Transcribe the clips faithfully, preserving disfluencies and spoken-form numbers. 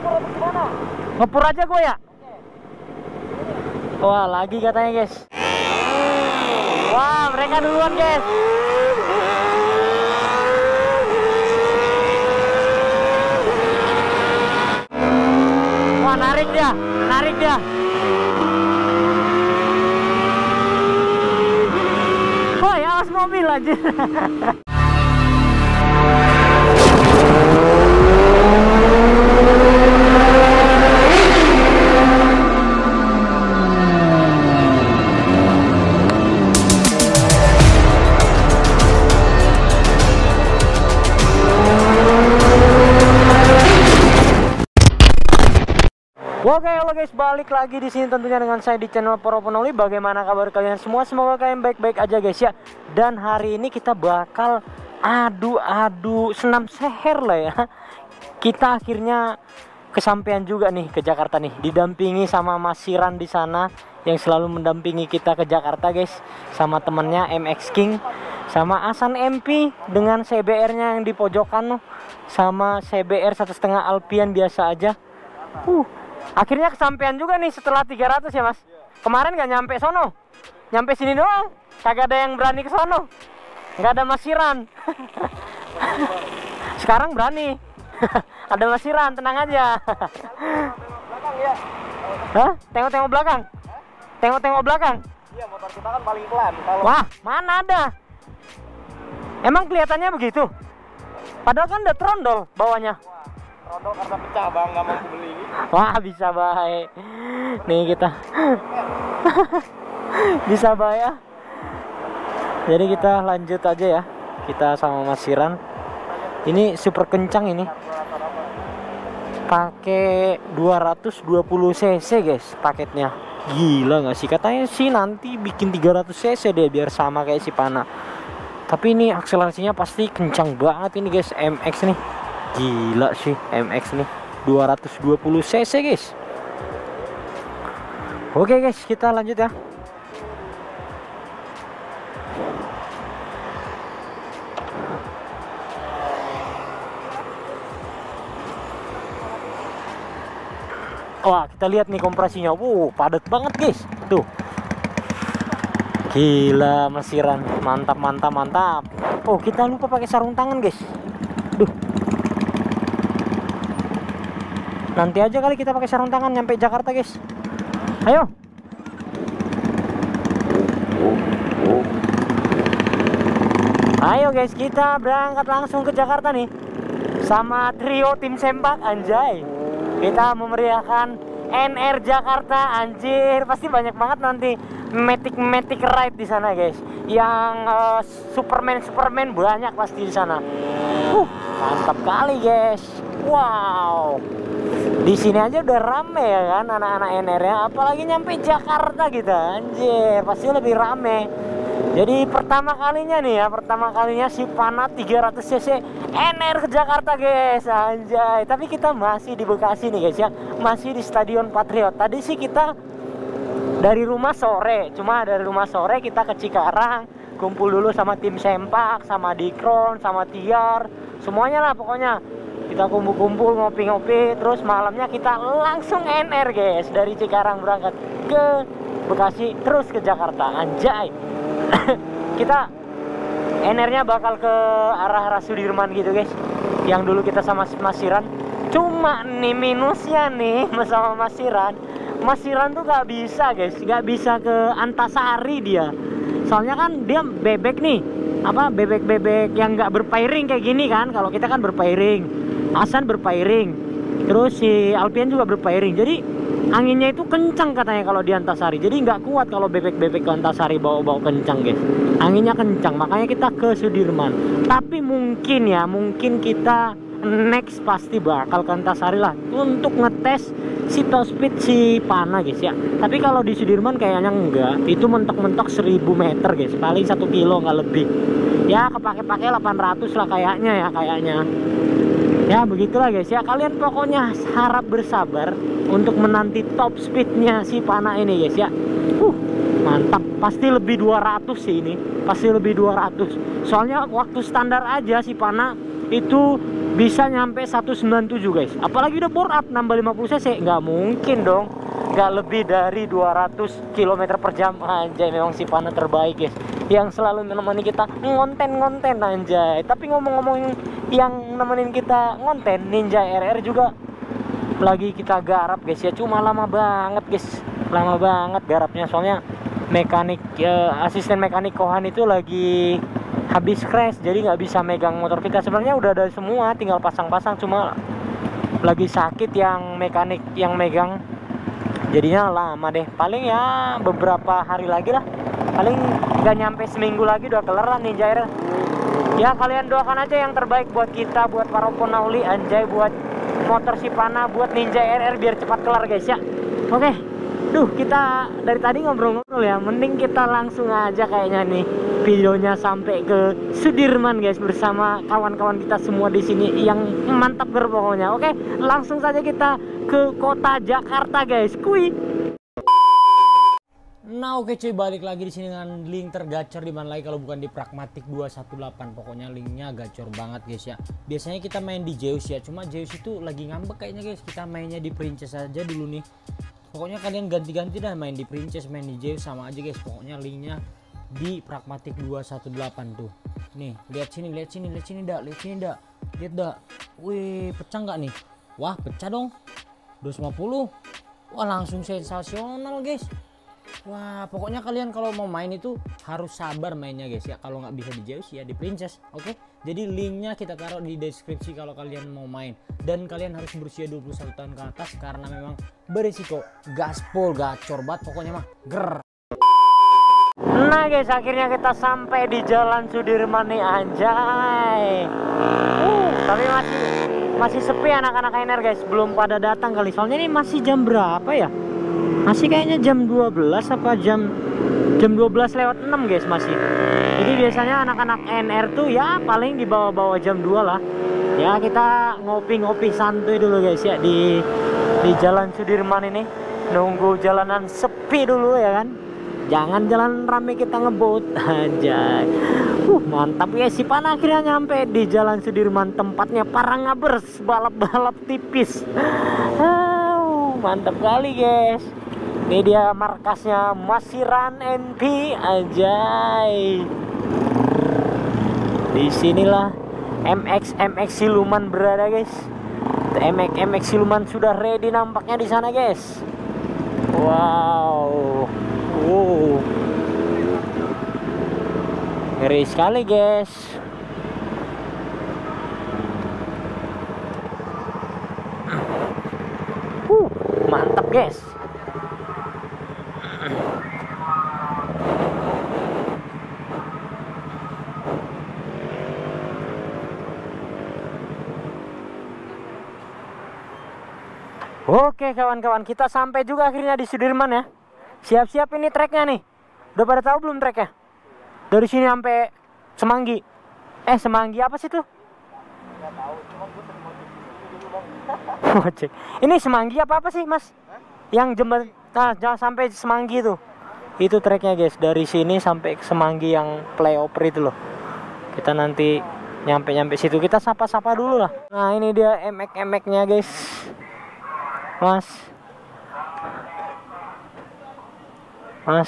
Ngepur aja gue ya. Wah, lagi katanya guys. Wah, mereka duluan guys. Wah, narik dia, narik dia. Wah, ya awas mobil aja. Oke, halo guys, balik lagi di sini tentunya dengan saya di channel Proponoli. Bagaimana kabar kalian semua? Semoga kalian baik-baik aja guys ya. Dan hari ini kita bakal adu-adu senam seher lah ya. Kita akhirnya kesampaian juga nih ke Jakarta nih, didampingi sama Mas Siran di sana yang selalu mendampingi kita ke Jakarta guys, sama temennya M X King, sama Asan M P dengan C B R-nya yang di pojokan loh, sama C B R satu setengah Alpian biasa aja. Uh. Akhirnya kesampaian juga nih setelah tiga ratus ya mas. Kemarin nggak nyampe sono, nyampe sini doang. Kagak ada yang berani ke sono, nggak ada Mas Siran. Sekarang berani. Ada Mas Siran, tenang aja. Hah? Tengok-tengok belakang. Tengok-tengok belakang. Iya, motor kita kan paling pelan. Kalau... Wah, mana ada? Emang kelihatannya begitu? Padahal kan udah trondol bawahnya. Trondol karena pecah bang, nggak mampu beli. Wah, bisa baik. Nih kita bisa baik ya. Jadi kita lanjut aja ya. Kita sama Mas Siran. Ini super kencang ini. Pakai dua ratus dua puluh cc guys paketnya. Gila nggak sih? Katanya sih nanti bikin tiga ratus cc deh biar sama kayak si Pana. Tapi ini akselerasinya pasti kencang banget ini guys, M X nih. Gila sih M X nih, dua ratus dua puluh cc guys. Oke guys, kita lanjut ya. Wah, kita lihat nih kompresinya. Wow, padat banget guys. Tuh. Gila, Mas Siran. Mantap, mantap, mantap. Oh, kita lupa pakai sarung tangan guys. Duh. Nanti aja kali kita pakai sarung tangan nyampe Jakarta guys. Ayo. Ayo guys, kita berangkat langsung ke Jakarta nih. Sama trio tim sempak anjay. Kita memeriahkan N R Jakarta anjir. Pasti banyak banget nanti Matic-Matic ride di sana guys. Yang uh, Superman Superman banyak pasti di sana. Uh, mantap kali guys. Wow. Di sini aja udah rame ya kan anak-anak N R ya, apalagi nyampe Jakarta gitu anjir, pasti lebih rame. Jadi pertama kalinya nih ya, pertama kalinya si Pana tiga ratus cc N R ke Jakarta guys, anjay. Tapi kita masih di Bekasi nih guys ya, masih di Stadion Patriot. Tadi sih kita dari rumah sore, cuma dari rumah sore kita ke Cikarang, kumpul dulu sama tim sempak, sama Dikron, sama Tiar, semuanya lah pokoknya. Kita kumpul-kumpul, ngopi-ngopi, terus malamnya kita langsung N R guys. Dari Cikarang berangkat ke Bekasi, terus ke Jakarta, anjay. Kita N R-nya bakal ke arah Sudirman gitu guys, yang dulu kita sama Mas Siran. Cuma nih minusnya nih sama Mas Siran, Mas Siran tuh gak bisa guys, gak bisa ke Antasari dia. Soalnya kan dia bebek nih, apa bebek-bebek yang gak berpairing kayak gini kan. Kalau kita kan berpairing, Asan berpairing, terus si Alpian juga berpairing. Jadi anginnya itu kencang katanya kalau di Antasari. Jadi nggak kuat kalau bebek-bebek ke Antasari bawa-bawa kencang guys. Anginnya kencang, makanya kita ke Sudirman. Tapi mungkin ya, mungkin kita next pasti bakal ke Antasari lah untuk ngetes si top speed si Pana guys ya. Tapi kalau di Sudirman kayaknya enggak. Itu mentok-mentok seribu meter guys, paling satu kilo nggak lebih. Ya kepake-pake delapan ratus lah kayaknya ya, kayaknya. Ya begitulah guys ya, kalian pokoknya harap bersabar untuk menanti top speednya si Pana ini guys ya. uh, Mantap, pasti lebih dua ratus sih ini, pasti lebih dua ratus. Soalnya waktu standar aja si Pana itu bisa nyampe seratus sembilan puluh tujuh guys. Apalagi udah bore up nambah lima puluh cc, nggak mungkin dong nggak lebih dari dua ratus kilometer per jam. Anjay, memang si Pana terbaik guys, yang selalu menemani kita ngonten-ngonten anjay. Tapi ngomong-ngomong yang nemenin kita ngonten, Ninja R R juga lagi kita garap guys ya. Cuma lama banget guys, lama banget garapnya, soalnya mekanik eh, asisten mekanik Kohan itu lagi habis crash, jadi nggak bisa megang motor kita. Sebenarnya udah ada semua, tinggal pasang-pasang, cuma lagi sakit yang mekanik yang megang, jadinya lama deh. Paling ya beberapa hari lagi lah, paling nggak nyampe seminggu lagi udah kelar lah Ninja R R. Ya kalian doakan aja yang terbaik buat kita, buat para penauli anjay, buat motor si Pana, buat Ninja R R biar cepat kelar guys ya. Oke, duh kita dari tadi ngobrol-ngobrol ya, mending kita langsung aja kayaknya nih videonya sampai ke Sudirman guys, bersama kawan-kawan kita semua di sini yang mantap ger pokoknya. Oke, langsung saja kita ke kota Jakarta guys. Kui. Nah oke cuy, balik lagi di sini dengan link tergacor, di mana lagi kalau bukan di Pragmatic dua satu delapan. Pokoknya linknya gacor banget guys ya. Biasanya kita main di Zeus ya, cuma Zeus itu lagi ngambek kayaknya guys. Kita mainnya di Princess aja dulu nih. Pokoknya kalian ganti-ganti dah, main di Princess, main di Zeus, sama aja guys. Pokoknya linknya di Pragmatic dua satu delapan tuh. Nih, lihat sini, lihat sini, lihat sini dak, lihat sini dak. Lihat dak. Wih, pecah nggak nih? Wah, pecah dong. dua ratus lima puluh. Wah, langsung sensasional guys. Wah, pokoknya kalian kalau mau main itu harus sabar mainnya guys ya. Kalau nggak bisa di Zeus ya di Princess. Oke, jadi linknya kita taruh di deskripsi kalau kalian mau main. Dan kalian harus berusia dua puluh satu tahun ke atas, karena memang berisiko. Gaspol gacor banget pokoknya mah. Ger. Nah guys, akhirnya kita sampai di Jalan Sudirman nih anjay. Uh, tapi masih masih sepi anak-anak N R guys, belum pada datang kali. Soalnya ini masih jam berapa ya? Masih kayaknya jam dua belas apa jam jam dua belas lewat enam guys masih. Jadi biasanya anak-anak N R tuh ya paling di bawah-bawah jam dua lah. Ya kita ngopi-ngopi santuy dulu guys ya di di Jalan Sudirman ini. Nunggu jalanan sepi dulu ya kan. Jangan jalan rame kita ngebut aja. Uh, mantap guys, si Pana akhirnya nyampe di Jalan Sudirman, tempatnya para ngabers, balap-balap tipis. Uh, mantap kali guys. Ini dia markasnya Masiran N P anjay. Di sinilah M X M X Siluman berada guys. M X M X Siluman sudah ready nampaknya di sana guys. Wow. Wow. Ngeri sekali guys. Uh, mantap guys. Oke kawan-kawan, kita sampai juga akhirnya di Sudirman ya. Siap-siap ini treknya nih. Udah pada tahu belum treknya? Dari sini sampai Semanggi. Eh Semanggi apa sih tuh? Nggak tahu, cuma gue sering ngojek. Ini Semanggi apa apa sih mas? Hah? Yang jembatan, nah jangan sampai Semanggi tuh. Itu treknya guys, dari sini sampai ke Semanggi yang flyover itu loh. Kita nanti nyampe-nyampe situ, kita sapa-sapa dulu lah. Nah ini dia emek-emeknya guys. Mas, Mas,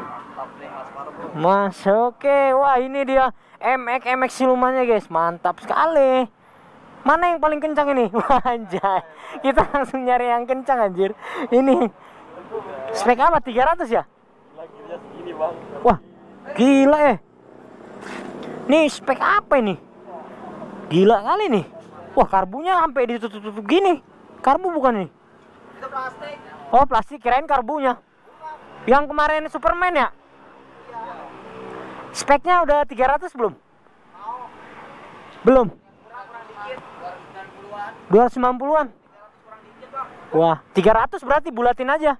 Mas, oke, wah ini dia M X M X Silumannya guys, mantap sekali. Mana yang paling kencang ini? Wah anjay, kita langsung nyari yang kencang anjir. Ini spek apa? tiga ratus ya? Wah, gila eh. Nih spek apa ini? Gila kali nih. Wah karbunya sampai ditutup-tutup gini. Karbu bukan nih? Itu plastik. Oh plastik, kirain karbunya. Yang kemarin Superman ya? Speknya udah tiga ratus belum? Belum? dua ratus sembilan puluhan. Wah, tiga ratus berarti bulatin aja.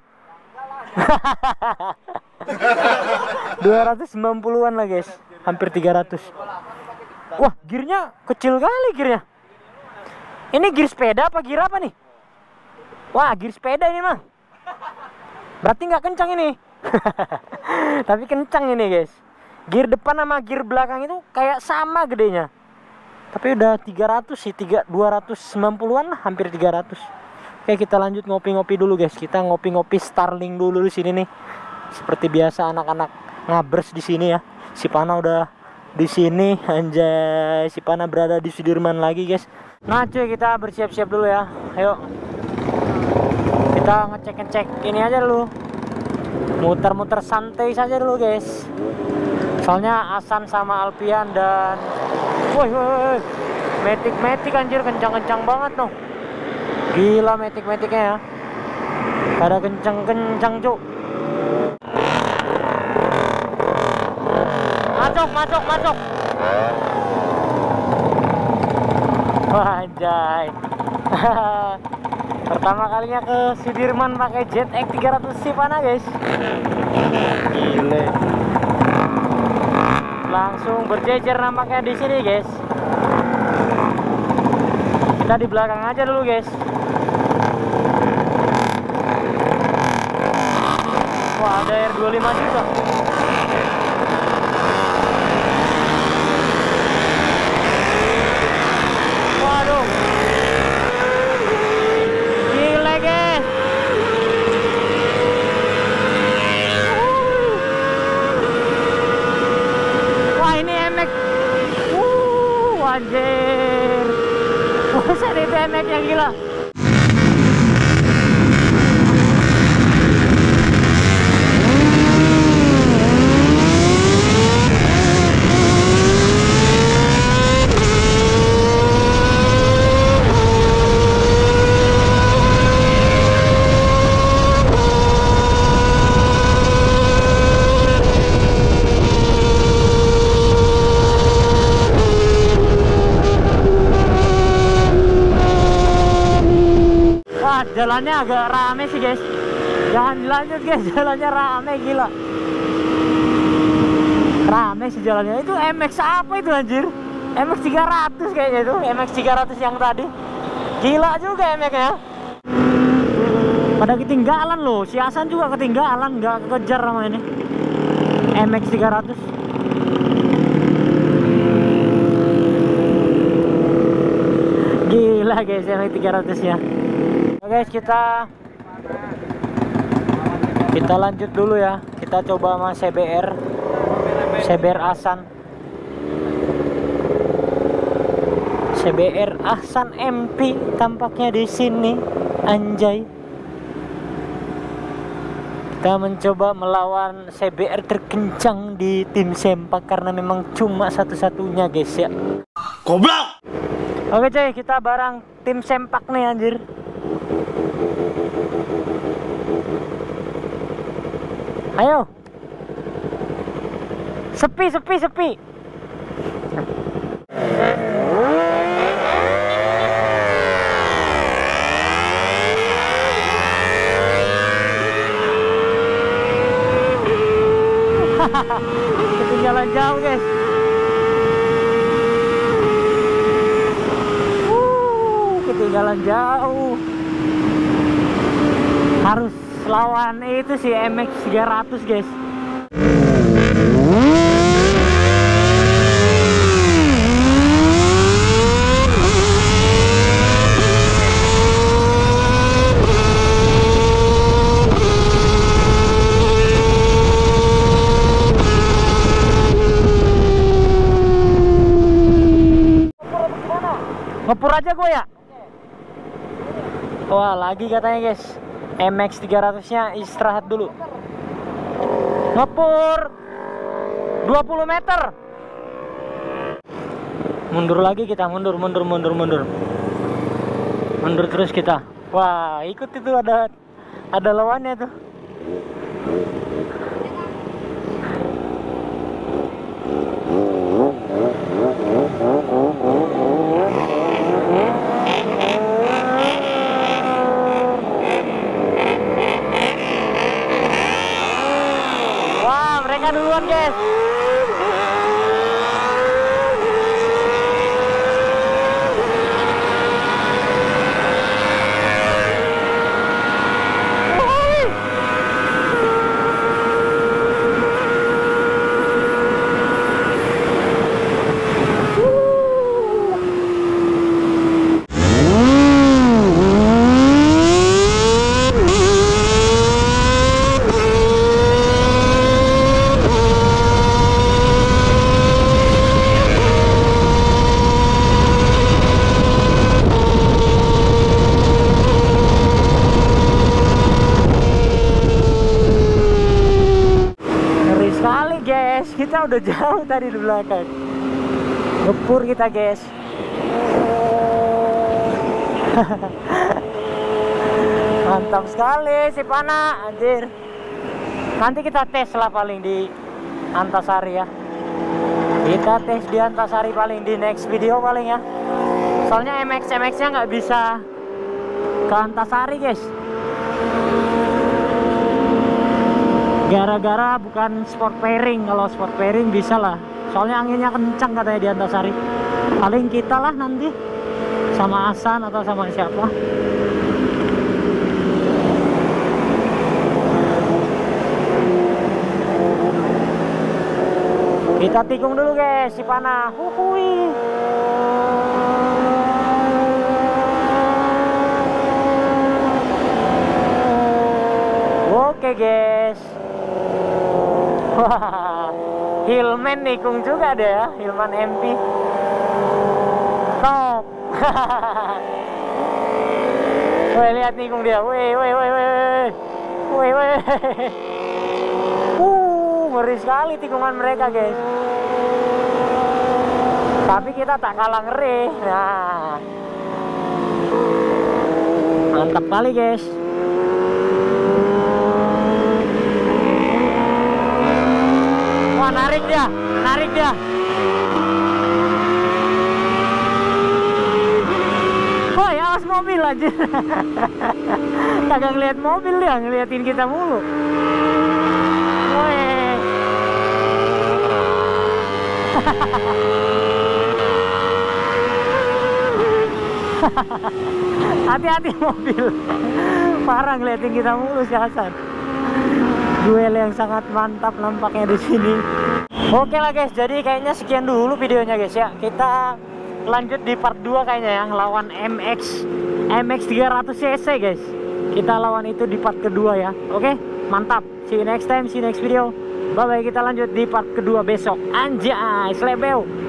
dua ratus sembilan puluhan lah guys. Hampir tiga ratus. Wah, gearnya kecil kali gearnya. Ini gear sepeda apa gear apa nih? Wah, gear sepeda ini mah. Berarti nggak kencang ini. Tapi kencang ini guys. Gear depan sama gear belakang itu kayak sama gedenya. Tapi udah tiga ratus sih, tiga dua ratus sembilan puluhan lah, hampir tiga ratus. Oke, kita lanjut ngopi-ngopi dulu guys. Kita ngopi-ngopi Starling dulu di sini nih. Seperti biasa anak-anak ngabers di sini ya. Si Pana udah di sini, anjay. Si Pana berada di Sudirman lagi guys. Nah cuy, kita bersiap-siap dulu ya. Ayo. Kita ngecek-ngecek ini aja dulu. Muter-muter santai saja dulu guys. Soalnya Hasan sama Alpian dan woi woi metik-metik anjir, kencang-kencang banget noh. Gila metik-metiknya ya. Pada kencang-kencang cuk. Masuk, masuk, masuk. Wah anjay. Pertama kalinya ke Sudirman pakai Jet X tiga ratus C Pana guys. Gile. Langsung berjejer nampaknya di sini guys. Kita di belakang aja dulu guys. Wah, ada R dua puluh lima juga. Waduh. Gila guys. Wah, ini M X. Uh, anjir. Buset, itu M X yang gila. Jalannya agak rame sih guys. Jangan dilanjut guys, jalannya rame gila. Rame sih jalannya. Itu M X apa itu anjir? M X tiga ratus kayaknya itu. M X tiga ratus yang tadi. Gila juga M X-nya. Pada ketinggalan loh. Si Hasan juga ketinggalan, nggak kejar sama ini M X tiga ratus. Gila guys M X tiga ratus ya. Oke guys, kita kita lanjut dulu ya. Kita coba sama C B R C B R Hasan C B R Hasan M P tampaknya di sini anjay. Kita mencoba melawan C B R terkencang di tim sempak karena memang cuma satu-satunya guys ya. Goblok. Oke cuy, kita bareng tim sempak nih anjir. Ayo. Sepi, sepi, sepi. Ketinggalan jauh guys. Uh, ketinggalan jauh. Harus lawan itu si M X tiga ratus guys. Ngepur aja gue ya. Wah, lagi katanya guys. M X tiga ratus nya istirahat dulu. Ngepur dua puluh meter. Mundur lagi kita, mundur, mundur, mundur, mundur. Mundur terus kita. Wah, ikut itu ada ada lawannya tuh. Duluan guys. M X-nya udah jauh tadi di belakang. Ngepur kita guys. Mantap sekali si Pana, anjir. Nanti kita tes lah paling di Antasari ya. Kita tes di Antasari paling di next video paling ya. Soalnya M X M X-nya nggak bisa ke Antasari guys. Gara-gara bukan sport pairing. Kalau sport pairing bisa lah. Soalnya anginnya kencang katanya di Antasari. Paling kita lah nanti sama Hasan atau sama siapa. Kita tikung dulu guys si Pana. Huhui. Oke guys. Wah, Hilman nikung juga deh ya, Hilman M P. Top. Woi, lihat nikung dia. Woi, woi, woi, woi. Woi, woi. Uh, ngeri sekali tikungan mereka, guys. Tapi kita tak kalah ngeri. Nah. Mantap kali, guys. Wah, narik dia, narik dia. Oh ya, awas mobil aja. Kagak ngeliat mobil dia, ngeliatin kita mulu. Woi. Hati-hati mobil. Parah ngeliatin kita mulu si Hasan. Duel yang sangat mantap nampaknya di sini. Oke lah guys, jadi kayaknya sekian dulu videonya guys ya. Kita lanjut di part dua kayaknya ya, lawan M X M X tiga ratus cc guys. Kita lawan itu di part kedua ya. Oke, mantap. See you next time, see you next video. Bye bye, kita lanjut di part kedua besok. Anjay, slebeu.